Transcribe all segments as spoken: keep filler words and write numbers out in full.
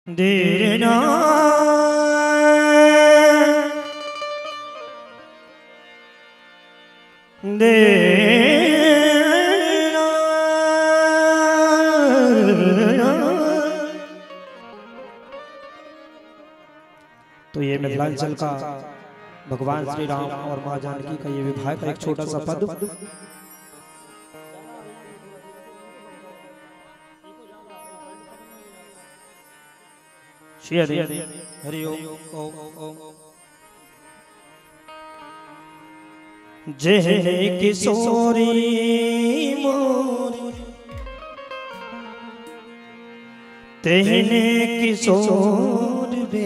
देर ना देर तो ये मिथिलांचल का भगवान श्री राम और मां जानकी का ये विवाह का एक छोटा सा पद। श्री हरि हरि ओम ओम ओम। जय किशोरी मोरी तेने किशोर बे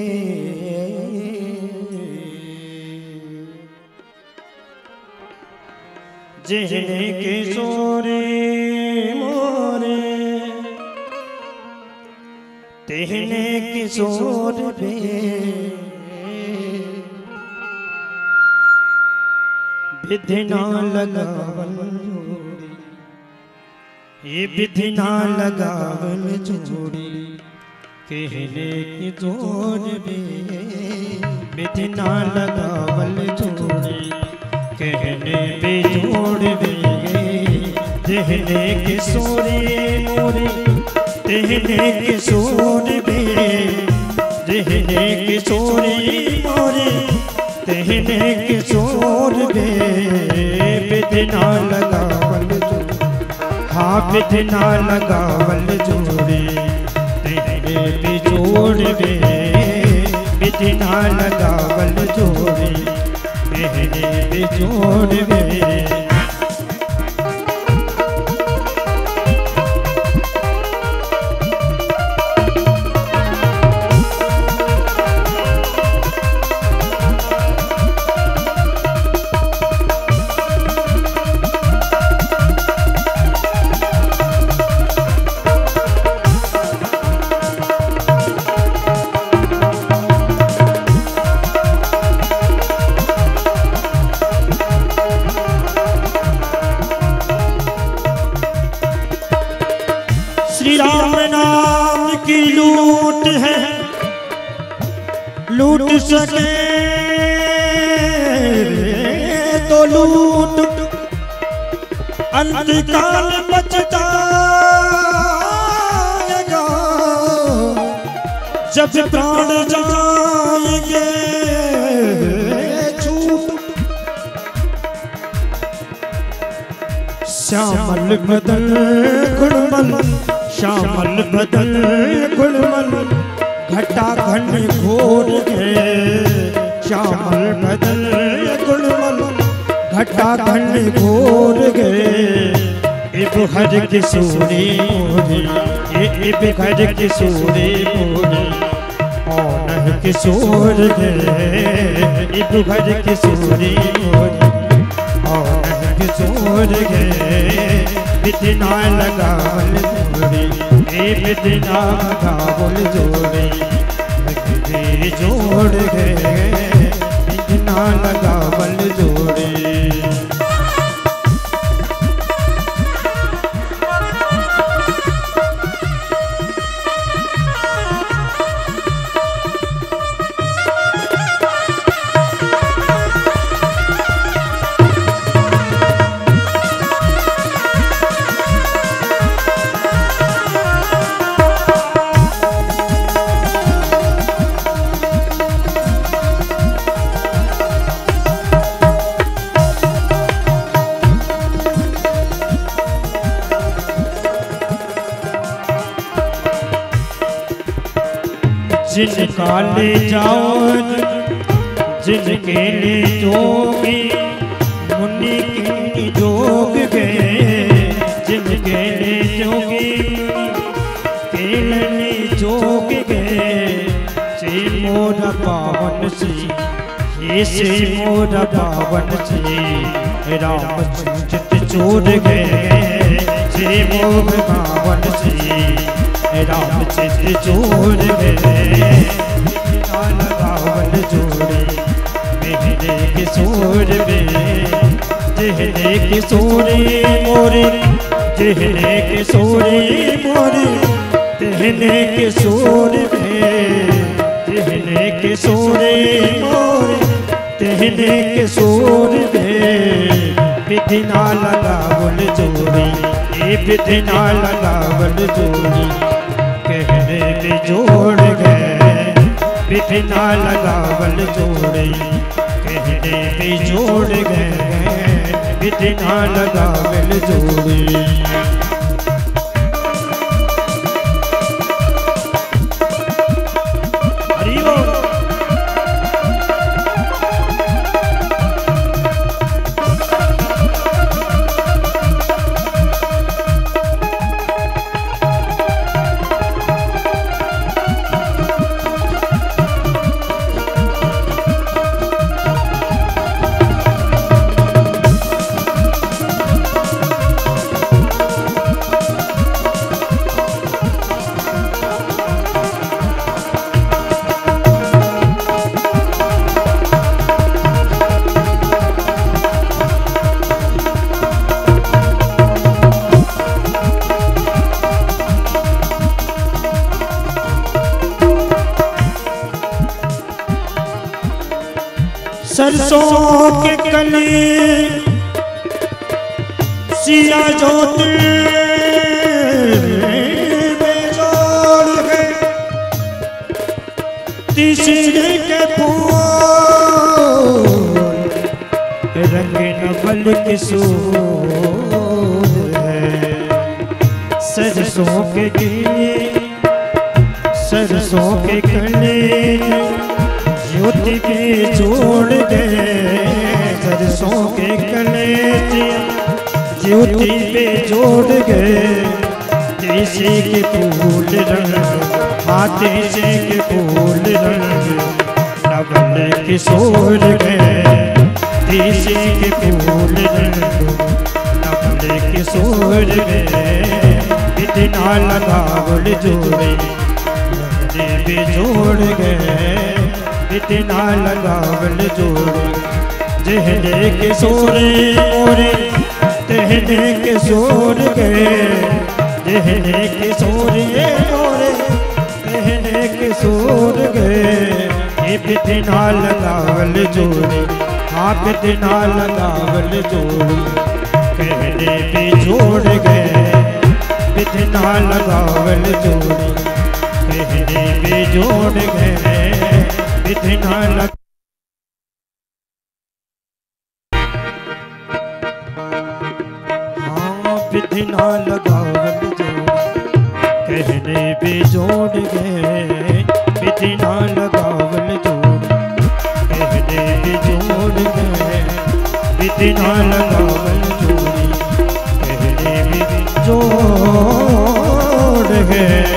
जहने किशोरी मोरे तेने किशोर बे विधि ना लगावल ये विधि ना लगावल जोड़ी कहने की जोड़ बे विधि ना लगावल जोड़ी कहने पे जोड़ बे कहने की सोरे मोरे कहने की सोर बे कहने की सोरे मोरे कहने की सोर बे विधि ना लगावल जोड़ी हाँ विधि ना लगावल जोड़ी कहने पे जोड़ बे विधि ना लगावल जोड़ी कहने पे जोड़ बे। श्री राम नाम की लूट है लूट सके तो लूट अंतकाल बचताएगा जब प्राण जाएंगे छूट श्यामल बदन गुणमल श्यामल बदन गुलमल घटा घन घोर गए श्यामल बदन गुलमल घटा घन घोर गए इब हर किशोरी मोरी इब हर किशोरी मोरी और किशोर गए इब हर किशोरी मोरी और किशोर गए विधि ना लगावल जोड़ी ए विधि ना लगावल जोड़ी विधि जोड़ गए विधि ना लगावल जोड़ी। जिनका ले जाओ जिनके ले जोगी मुनि की जोग गए जिनके ले जोगी केले जोग गए से मोरा पावन सी ये से मोरा पावन सी राम चित छोड़ गए से मोह पावन सी राम चित जोड़ गए लगावल जोड़े मेहरे किशोर बे जहरे किशोरी मोरे जहरे किशोरी मोरे कहने के सूर में, कहने के सूर मोरे, कहने के सूर में विधि ना लगावल जोड़ी, ये विधि ना लगावल जोड़ी, कहने में जोड़ गए विधि ना लगावल जोड़ी, कहने में जोड़ गए विधि ना लगावल जोड़ी। सरसों के कली सिया ज्योति में जोड़ है, तीसरे के फूल रंग नवल किशोर है। सरसों के कली सरसों के कली ज्योति पे जोड़ गए, सरसों के कलेजिया ज्योति पे जोड़ गए, देसी के फूल रंग, हाँ देसी के फूल रंग नवल किशोर गए, देसी के फूल रंग नवल किशोर गए, विधि ना लगावल जोड़ी, भी जोड़ गए विधि ना लगावल जोड़ी, जहने के सोरे मोरे तहने के सोर गए, जहने के सोरे मोरे तहने के सोर गए, ये विधि ना लगावल जोड़ी, हाँ विधि ना लगावल जोड़ी, कहने पे जोड़ गए विधि ना लगावल जोड़ी, कहने पे जोड़ गए विधि ना लग। हाँ विधि ना लगावल जोड़ी, कहने पे जोड़ गए विधि ना लगावल जोड़ी, कहने पे जोड़ गए विधि ना लगावल जोड़ी, कहने पे जोड़ गए